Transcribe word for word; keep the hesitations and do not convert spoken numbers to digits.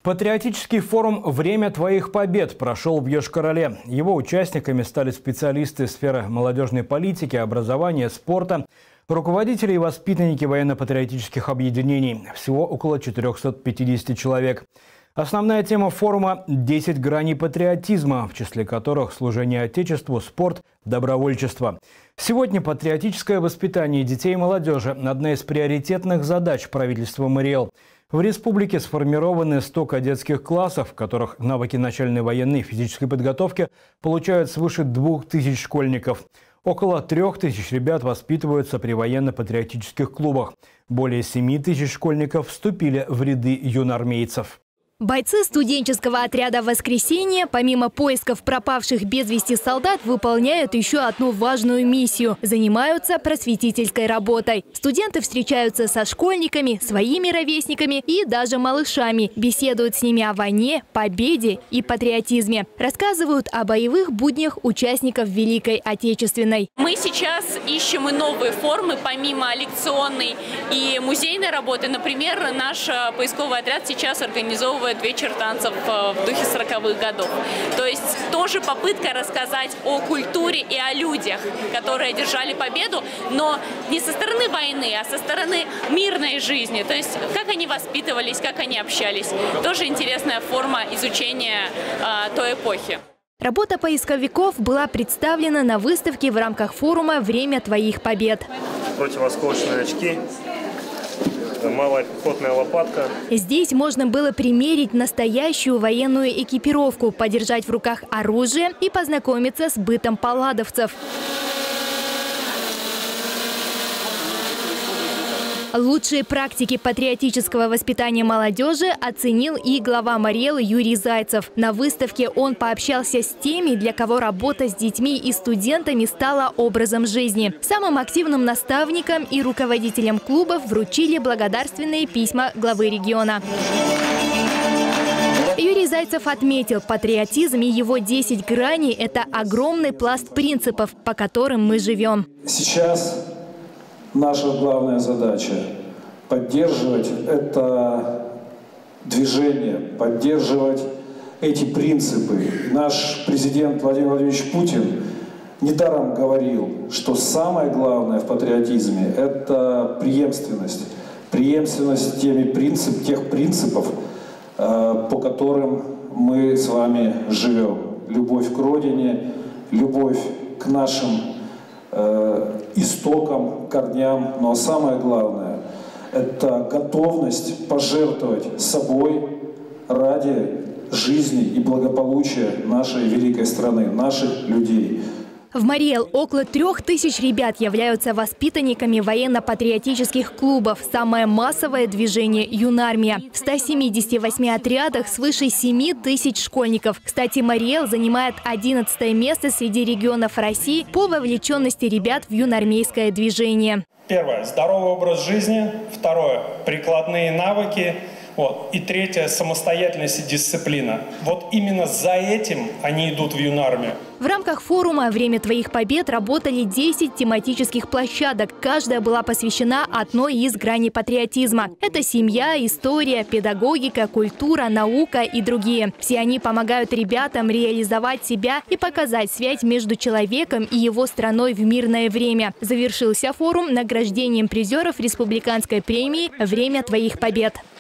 Патриотический форум «Время твоих побед» прошел в Йошкар-Оле. Его участниками стали специалисты сферы молодежной политики, образования, спорта, руководители и воспитанники военно-патриотических объединений. Всего около четырёхсот пятидесяти человек. Основная тема форума – десять граней патриотизма, в числе которых служение Отечеству, спорт, добровольчество. Сегодня патриотическое воспитание детей и молодежи – одна из приоритетных задач правительства Мариэл. В республике сформированы сто кадетских классов, в которых навыки начальной военной и физической подготовки получают свыше двух тысяч школьников. Около трех тысяч ребят воспитываются при военно-патриотических клубах. Более семи тысяч школьников вступили в ряды юноармейцев. Бойцы студенческого отряда «Воскресенье» помимо поисков пропавших без вести солдат выполняют еще одну важную миссию – занимаются просветительской работой. Студенты встречаются со школьниками, своими ровесниками и даже малышами, беседуют с ними о войне, победе и патриотизме, рассказывают о боевых буднях участников Великой Отечественной. Мы сейчас ищем и новые формы, помимо лекционной и музейной работы. Например, наш поисковый отряд сейчас организовывает вечер танцев в духе сороковых годов. То есть тоже попытка рассказать о культуре и о людях, которые одержали победу, но не со стороны войны, а со стороны мирной жизни. То есть как они воспитывались, как они общались. Тоже интересная форма изучения э, той эпохи. Работа поисковиков была представлена на выставке в рамках форума «Время твоих побед». Противосколочные очки. Малая пехотная лопатка. Здесь можно было примерить настоящую военную экипировку, подержать в руках оружие и познакомиться с бытом палладовцев. Лучшие практики патриотического воспитания молодежи оценил и глава Мариэл Юрий Зайцев. На выставке он пообщался с теми, для кого работа с детьми и студентами стала образом жизни. Самым активным наставникам и руководителям клубов вручили благодарственные письма главы региона. Юрий Зайцев отметил, патриотизм и его десять граней – это огромный пласт принципов, по которым мы живем. Сейчас наша главная задача – поддерживать это движение, поддерживать эти принципы. Наш президент Владимир Владимирович Путин недаром говорил, что самое главное в патриотизме – это преемственность. Преемственность теми принцип, тех принципов, по которым мы с вами живем. Любовь к родине, любовь к нашим истокам, корням, но самое главное – это готовность пожертвовать собой ради жизни и благополучия нашей великой страны, наших людей. В Мариэл около трех тысяч ребят являются воспитанниками военно-патриотических клубов. Самое массовое движение – юнармия. В ста семидесяти восьми отрядах свыше семи тысяч школьников. Кстати, Мариэл занимает одиннадцатое место среди регионов России по вовлеченности ребят в юнармейское движение. Первое – здоровый образ жизни. Второе – прикладные навыки. Вот. И третье – самостоятельность и дисциплина. Вот именно за этим они идут в юнармию. В рамках форума «Время твоих побед» работали десять тематических площадок. Каждая была посвящена одной из граней патриотизма. Это семья, история, педагогика, культура, наука и другие. Все они помогают ребятам реализовать себя и показать связь между человеком и его страной в мирное время. Завершился форум награждением призеров республиканской премии «Время твоих побед».